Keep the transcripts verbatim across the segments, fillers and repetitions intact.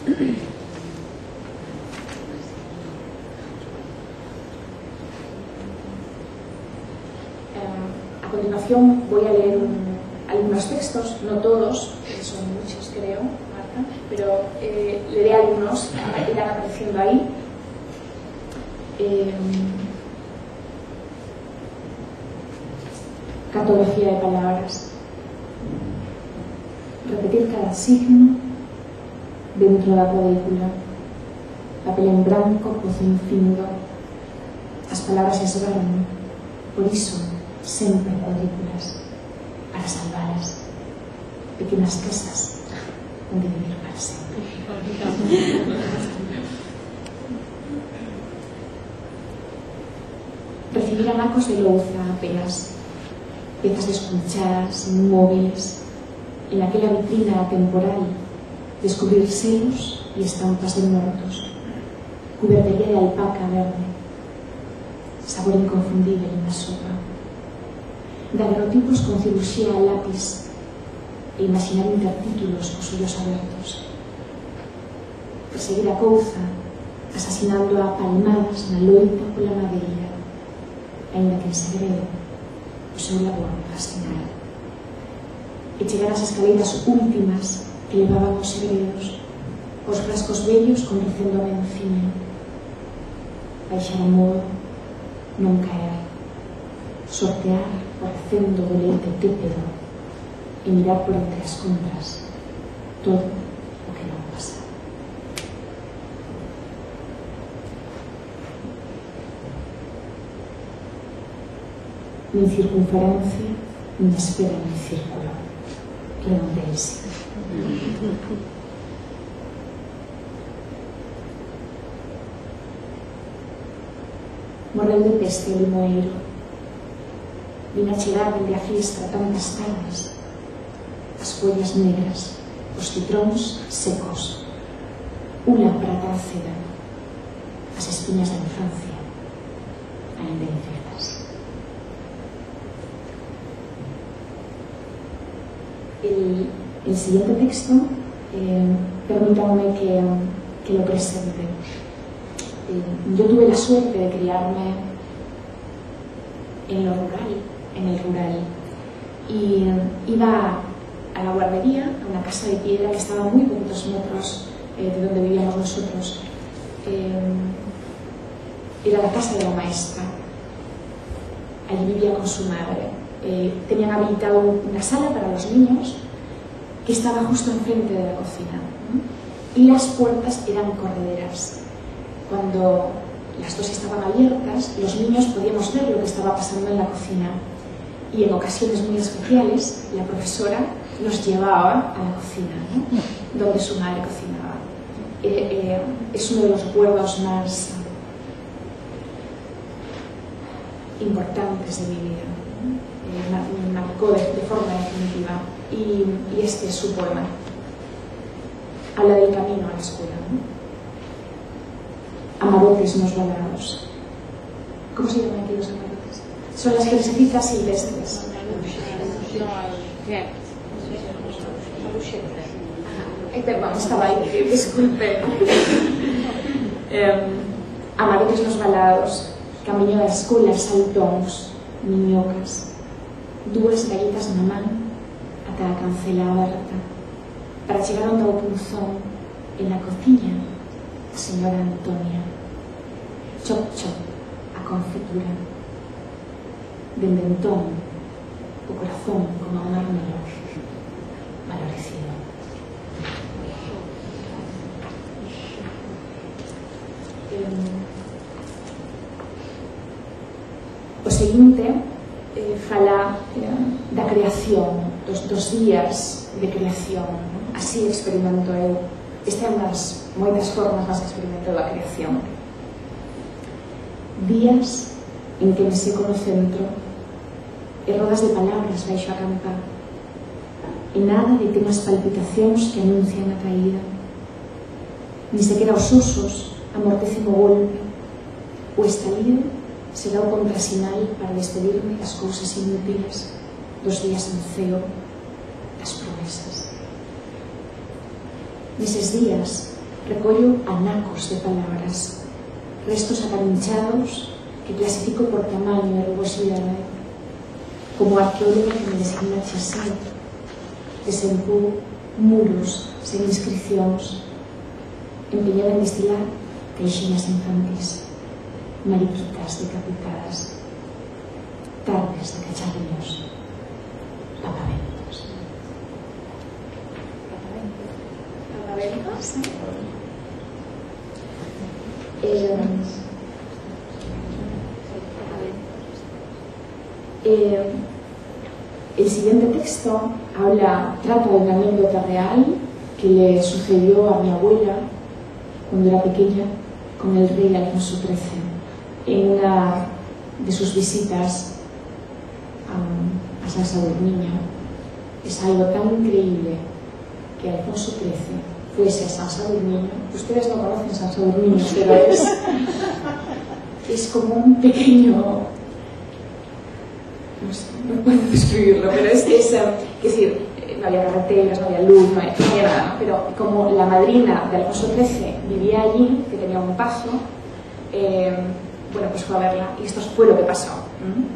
A continuación voy a leer un, algunos textos, no todos, son muchos creo, Marta, pero eh, leeré algunos que irán apareciendo ahí. Eh, cartografía de palabras. Repetir cada signo dentro da cuadrícula. Papel en branco, pozo infindo. As palabras esgarran, por iso sempre cuadrículas, para salvalas. Pequenas casas onde vivir para sempre. Recibir anacos de louza apenas, piezas desconchadas, inmóviles, en aquella vitrina temporal, descubrir selos y estampas de muertos, cubertería de alpaca verde, sabor inconfundible en la sopa, daguerrotipos con cirugía a lápiz e imaginar intertítulos cos ollos abertos, perseguir a couza asasinando a palmadas na loita pola madeira, ainda que en segredo o seu labor fascinara, e chegar ás escaleiras últimas que levaban os segredos, os frascos vellos con recendo a mencina, baixar a modo, non caer, sortear o recendo do leite tépedo e mirar por entre as compras todo o que non pasa. Nin circunferencia, nin espera nin círculo. Redondeise. Morreu de peste o limoeiro. Vin a chegar dende a fiestra tantas tardes, as follas negras, os citróns secos, unha prata ácida, as espiñas da infancia, ainda inciertas. El, el siguiente texto, eh, permítanme que, que lo presente. Eh, yo tuve la suerte de criarme en lo rural, en el rural, y eh, iba a la guardería, a una casa de piedra que estaba a muy poquitos metros eh, de donde vivíamos nosotros. Eh, era la casa de la maestra. Allí vivía con su madre. Eh, tenían habilitado una sala para los niños que estaba justo enfrente de la cocina, ¿no? Y las puertas eran correderas. Cuando las dos estaban abiertas, los niños podíamos ver lo que estaba pasando en la cocina, y en ocasiones muy especiales la profesora nos llevaba a la cocina, ¿no? Donde su madre cocinaba. Eh, eh, es uno de los recuerdos más importantes de mi vida. Me marcó de, de forma definitiva, y, y este es su poema. Habla del camino a la escuela, ¿no? Amarotes nos valados. ¿Cómo se llaman aquí los amarotes? Son las crucecitas silvestres. Ay, perdón, estaba ahí, disculpe. eh, amarotes nos valados, camiño da escola, saltóns, miñocas, dúas galletas na man ata a cancela aberta, para chegar onde o punzón, en la cociña, a señora Antonia. Chop, chop, a confitura. Dende entón, o corazón como a mármelo, valorecido. O seguinte eh, fala eh, da creación, dos, dos días de creación, ¿no? Así experimento eu. Esta é unha das moitas formas nas que experimento a creación. Días en que me seco no centro e rodas de palabras baixo a campa, e nada detén as palpitacións que anuncian a caída. Ni sequera os usos amortecen o golpe. O estalido será o contrasinal para despedirme das cousas inútiles, dos días en ceo, das promesas. Neses días recollo anacos de palabras, restos acarinchados que clasifico por tamaño e rugosidade. Como arqueólogo que me designaxe así, desempú muros sen inscripcións, empeñada en destilar caixinhas infantis, mariquitas decapitadas, tardes de cacharrillos, papaventos. ¿Papaventos? Eh, eh, el siguiente texto habla, trata de una anécdota real que le sucedió a mi abuela cuando era pequeña con el rey Alfonso trece en una de sus visitas a, a San Sadurniño. Es algo tan increíble que Alfonso trece fuese a San Sadurniño. Ustedes no conocen San Sadurniño, pero es, es como un pequeño, no sé, no puedo describirlo, pero es, es, es decir, no había carreteras, no había luz, no había, no había nada, ¿no? Pero como la madrina de Alfonso trece vivía allí, que tenía un pazo, eh, bueno, pues fue a verla, y esto fue lo que pasó. ¿Mm?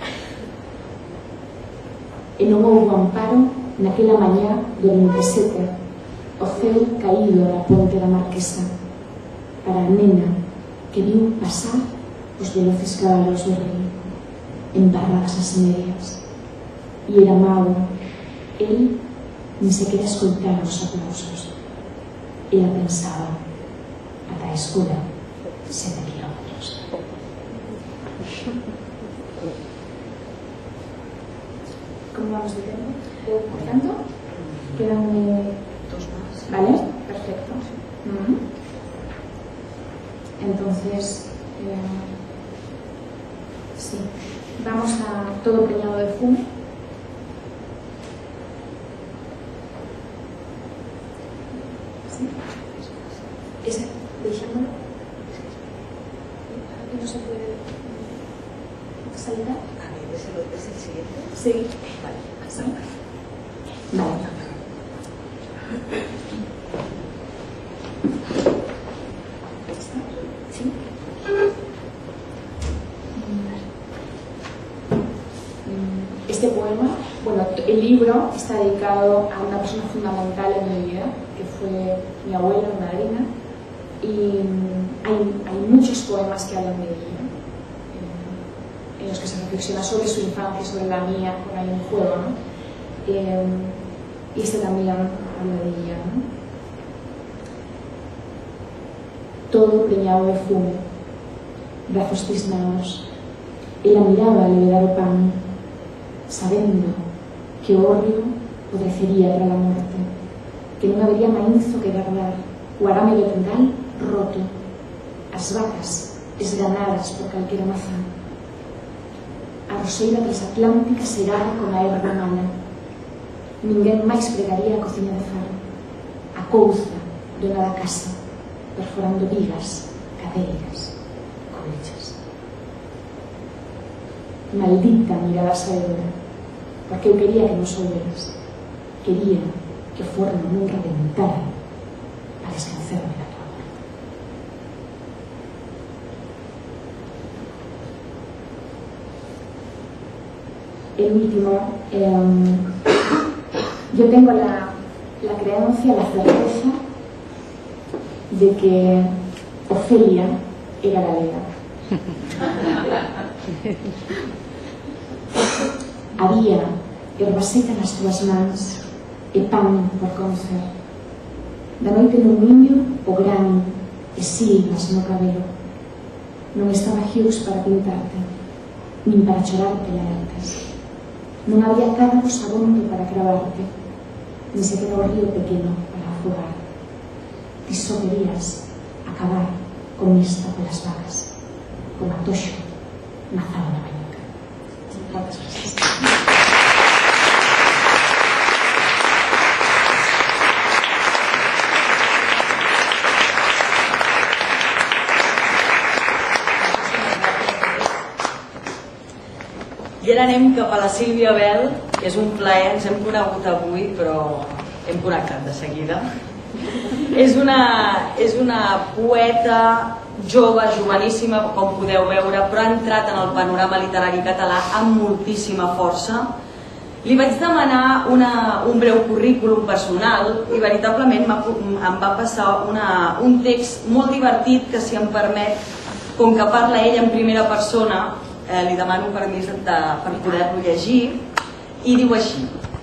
E non houbo amparo naquela mañá do vinte e sete, o ceo caído na ponte da Marquesa, para a nena que viu pasar os veloces cabalos do rei, en barracas as medias, e era mago. El ni sequera escoitara os aplausos. Ela pensaba, ata a escola, sete kilómetros. ¿Cómo vamos de tiempo? Por tanto, quedan eh, dos más. ¿Vale? Perfecto. Uh-huh. Entonces, eh, sí, vamos a Todo preñado de fume. ¿Sí? Ese, dejándolo. No se puede salir. ¿Es el siguiente? Sí. Vale. ¿Sí? Vale. ¿Sí? Este poema, bueno, el libro está dedicado a una persona fundamental en mi vida, que fue mi abuela, mi madrina, y hay, hay muchos poemas que hablan de ella, en, en los que se reflexiona sobre su infancia, sobre la mía, con ahí un juego, ¿no? Eh, y este también habla de ella, ¿no? Todo preñado de fume, brazos tiznados, ela miraba a levedar o pan, sabendo que o hórreo podecería para a morte, que non habería mainzo que guardar, o arame do tendal roto, as vacas esganadas por calquera mazá, a roseira transatlántica segada con a erva mala. Ninguén máis pregaría a cociña de faro, a couza dona da casa, perforando vigas, cadeiras, colchas. Maldita mirada saedora, porque eu quería que nos ouveras, quería que o forno non reventara para esquecerme da tua morte. El último, eh, yo tengo la, la creencia, la certeza de que Ofelia era galega. Había erva seca nas túas mans e pan por conocer. Da noite no niño o grano e silvas no cabelo. Non estaba Hughes para pintarte, nin para chorarte laertas. Non había cádanos abondo para cravarte, nin sequera o río pequeno para afogar. Ti só querías acabar con esta polas vacas, como a toxo mazado na bañoca. Moitas gracias. I ara anem cap a la Sílvia Bel, que és un plaer, ens hem conegut avui, però hem connectat de seguida. És una, és una poeta jove, joveníssima, com podeu veure, però ha entrat en el panorama literari català amb moltíssima força. Li vaig demanar una, un breu currículum personal i veritablement em va passar una, un text molt divertit que, si em permet, com que parla ell en primera persona, eh, li demano permís de, per poder-lo llegir, i diu així: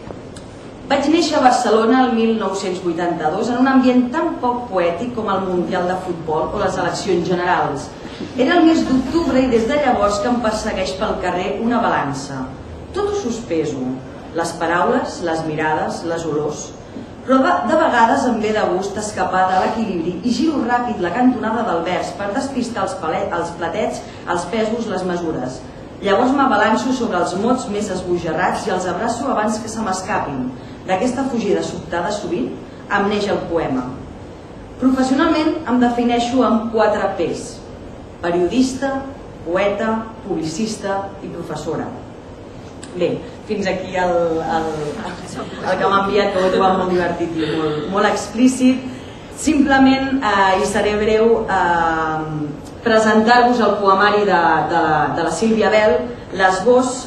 vaig néixer a Barcelona el mil nou-cents vuitanta-dos en un ambient tan poc poètic com el Mundial de Futbol o les eleccions generals. Era el mes d'octubre i des de llavors que em persegueix pel carrer una balança. Tot ho sospeso, les paraules, les mirades, les olors, però de vegades em ve de gust escapar de l'equilibri i giro ràpid la cantonada del vers per despistar els, palet, els platets, els pesos, les mesures. Llavors m'abalanço sobre els mots més esbojarrats i els abraço abans que se m'escapin. D'aquesta fugida sobtada sovint em neix el poema. Professionalment em defineixo amb quatre P's: periodista, poeta, publicista i professora. Bé, fins aquí el, el, el que m'ha enviat, que ho he trobat molt divertit i molt, molt explícit. Simplement, eh, i seré breu, eh, presentar-vos el poemari de, de, la, de la Sílvia Bel, L'esbós.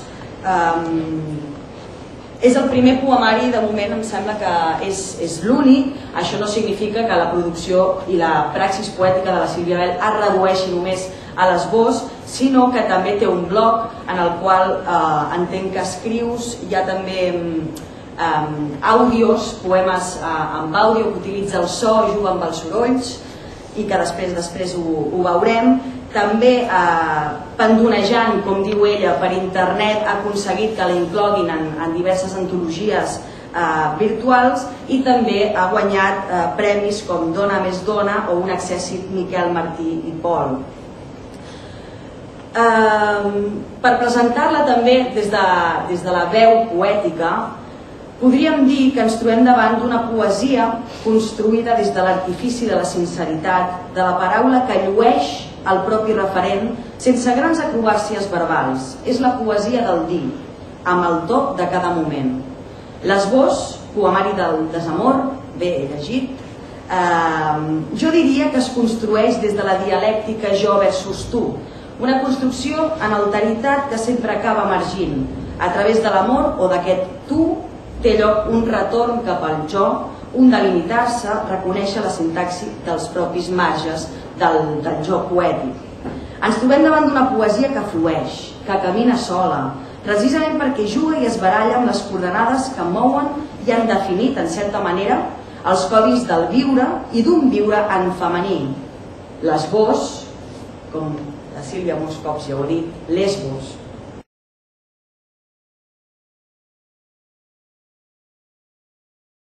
Eh, és el primer poemari, de moment em sembla que és, és l'únic. Això no significa que la producció i la praxis poètica de la Sílvia Bel es redueixi només a l'esbós, sinó que també té un blog en el qual eh, entenc que escrius. Hi ha també eh, àudios, poemes eh, amb àudio, que utilitza el so, juga amb els sorolls, i que després després ho, ho veurem. També eh, pendonejant, com diu ella, per internet ha aconseguit que la incloguin en, en diverses antologies eh, virtuals, i també ha guanyat eh, premis com Dona més dona o Un accèssit Miquel Martí i Pol. Eh, per presentar-la també des de, des de la veu poètica, podríem dir que ens trobem davant d'una poesia construïda des de l'artifici de la sinceritat, de la paraula que llueix el propi referent sense grans acrobàcies verbals. És la poesia del dir, amb el to de cada moment. L'esbós, poemari del desamor, bé llegit, eh, jo diria que es construeix des de la dialèctica jo versus tu, una construcció en alteritat que sempre acaba emergint. A través de l'amor o d'aquest tu té lloc un retorn cap al jo, un delimitar-se, reconèixer la sintaxi dels propis marges del, del jo poètic. Ens trobem davant d'una poesia que flueix, que camina sola, precisament perquè juga i es baralla amb les coordenades que mouen i han definit, en certa manera, els codis del viure i d'un viure en femení. L'esbós, com la Sílvia molts cops ja ho ha dit, l'esbós,